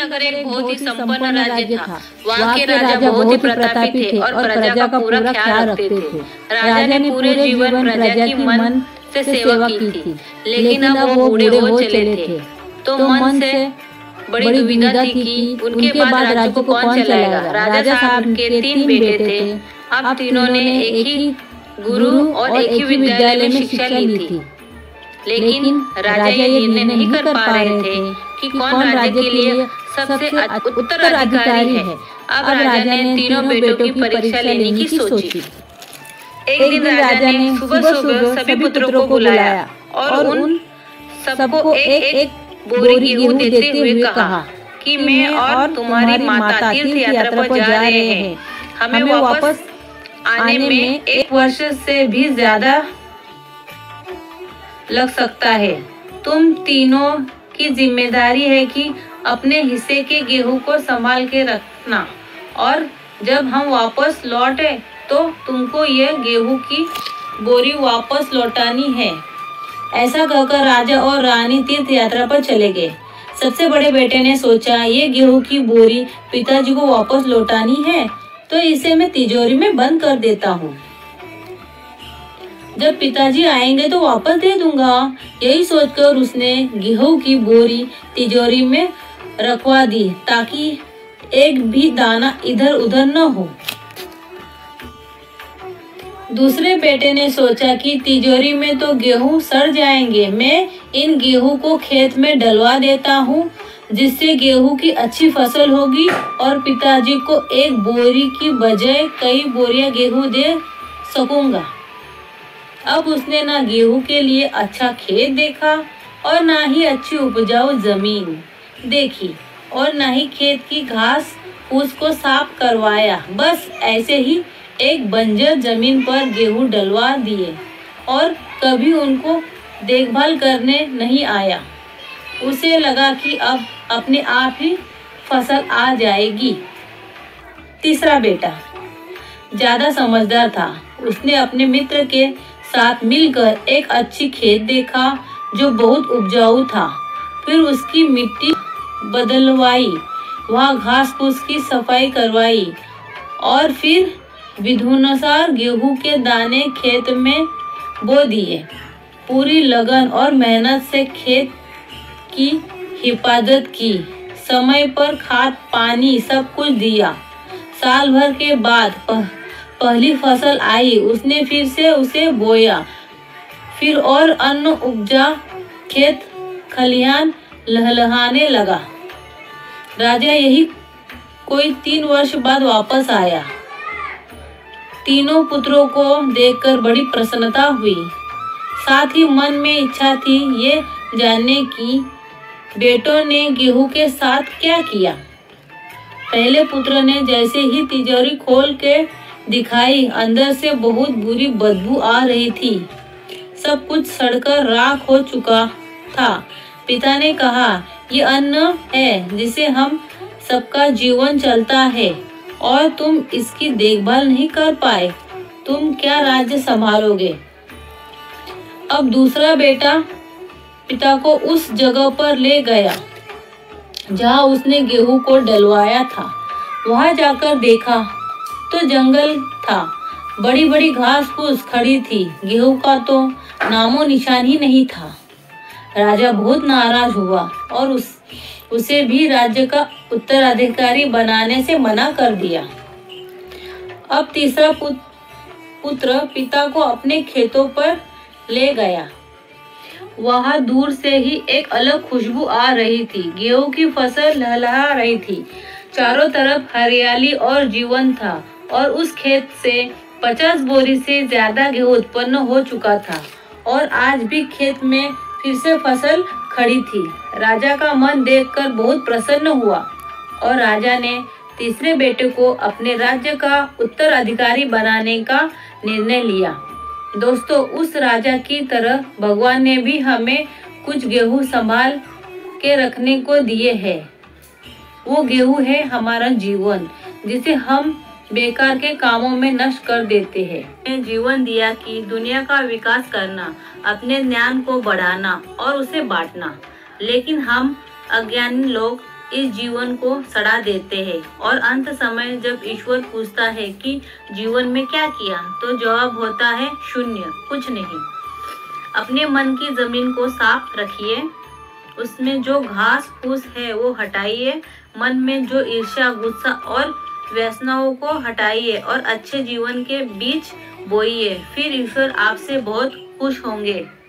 नगर एक बहुत ही संपन्न राज्य था। वहाँ के राजा बहुत ही प्रतापी थे और प्रजा का पूरा ख्याल रखते थे। राजा ने पूरे जीवन प्रजा की मन से सेवा की थी, लेकिन अब वो बूढ़े हो चले थे, तो मन से बड़ी दुविधा थी कि उनके बाद राज्य को कौन चलाएगा। राजा साहब के 3 बेटे थे। अब तीनों ने एक ही गुरु और एक ही विद्यालय में शिक्षा ली थी, लेकिन राजा ये निर्णय नहीं कर पा रहे थे कि कौन राज्य के लिए सबसे उत्तराधिकारी है। अब राजा ने तीनों बेटों की परीक्षा लेने की सोची। एक दिन राजा ने सुबह सुबह सभी पुत्रों को बुलाया और उन सबको एक बोरी गेहूं देते हुए कहा कि मैं और तुम्हारी माता तीर्थ यात्रा पर जा रहे हैं। हमें वापस आने में 1 वर्ष से भी ज्यादा लग सकता है। तुम तीनों की जिम्मेदारी है कि अपने हिस्से के गेहूं को संभाल के रखना, और जब हम वापस लौटे तो तुमको यह गेहूं की बोरी वापस लौटानी है। ऐसा कहकर राजा और रानी तीर्थ यात्रा पर चले गए। सबसे बड़े बेटे ने सोचा, ये गेहूं की बोरी पिताजी को वापस लौटानी है तो इसे मैं तिजोरी में बंद कर देता हूँ। जब पिताजी आएंगे तो वापस दे दूंगा। यही सोचकर उसने गेहूं की बोरी तिजोरी में रखवा दी ताकि एक भी दाना इधर उधर न हो। दूसरे बेटे ने सोचा कि तिजोरी में तो गेहूं सड़ जाएंगे, मैं इन गेहूं को खेत में डलवा देता हूँ, जिससे गेहूं की अच्छी फसल होगी और पिताजी को एक बोरी की बजाय कई बोरियां गेहूं दे सकूंगा। अब उसने ना गेहूं के लिए अच्छा खेत देखा और ना ही अच्छी उपजाऊ जमीन देखी और ना ही खेत की घास फूस को साफ करवाया। बस ऐसे ही एक बंजर जमीन पर गेहूं डलवा दिए और कभी उनको देखभाल करने नहीं आया। उसे लगा कि अब अपने आप ही फसल आ जाएगी। तीसरा बेटा ज्यादा समझदार था। उसने अपने मित्र के साथ मिलकर एक अच्छी खेत देखा जो बहुत उपजाऊ था। फिर उसकी मिट्टी बदलवाई, वहाँ घास फूस की सफाई करवाई और फिर विधानुसार गेहूं के दाने खेत में बो दिए। पूरी लगन और मेहनत से खेत की हिफाजत की, समय पर खाद पानी सब कुछ दिया। साल भर के बाद पहली फसल आई। उसने फिर से उसे बोया, फिर और अन्न उपजा, खेत खलिहान लहलहाने लगा। राजा यही कोई 3 वर्ष बाद वापस आया। तीनों पुत्रों को देखकर बड़ी प्रसन्नता हुई। साथ ही मन में इच्छा थी ये जानने की बेटों ने गेहूं के साथ क्या किया। पहले पुत्र ने जैसे ही तिजोरी खोल के दिखाई, अंदर से बहुत बुरी बदबू आ रही थी। सब कुछ सड़कर राख हो चुका था। पिता ने कहा, ये अन्न है जिसे हम सबका जीवन चलता है और तुम इसकी देखभाल नहीं कर पाए, तुम क्या राज्य संभालोगे। अब दूसरा बेटा पिता को उस जगह पर ले गया जहाँ उसने गेहूं को डलवाया था। वहां जाकर देखा तो जंगल था, बड़ी बड़ी घास फूस खड़ी थी, गेहूं का तो नामो निशान ही नहीं था। राजा बहुत नाराज हुआ और उसे भी राज्य का उत्तराधिकारी बनाने से मना कर दिया। अब तीसरा पुत्र पिता को अपने खेतों पर ले गया। वहां दूर से ही एक अलग खुशबू आ रही थी। गेहूं की फसल लहलहा रही थी, चारों तरफ हरियाली और जीवन था और उस खेत से 50 बोरी से ज्यादा गेहूं उत्पन्न हो चुका था और आज भी खेत में फिर से फसल खड़ी थी। राजा का मन देखकर बहुत प्रसन्न हुआ और राजा ने तीसरे बेटे को अपने राज्य का उत्तराधिकारी बनाने का निर्णय लिया। दोस्तों, उस राजा की तरह भगवान ने भी हमें कुछ गेहूं संभाल के रखने को दिए हैं। वो गेहूं है हमारा जीवन, जिसे हम बेकार के कामों में नष्ट कर देते हैं। जीवन दिया कि दुनिया का विकास करना, अपने ज्ञान को बढ़ाना और उसे बांटना, लेकिन हम अज्ञानी लोग इस जीवन को सड़ा देते हैं। और अंत समय जब ईश्वर पूछता है कि जीवन में क्या किया, तो जवाब होता है शून्य, कुछ नहीं। अपने मन की जमीन को साफ रखिए, उसमें जो घास फूस है वो हटाइए, मन में जो ईर्ष्या गुस्सा और व्यसनाओं को हटाइए और अच्छे जीवन के बीज बोइए, फिर ईश्वर आपसे बहुत खुश होंगे।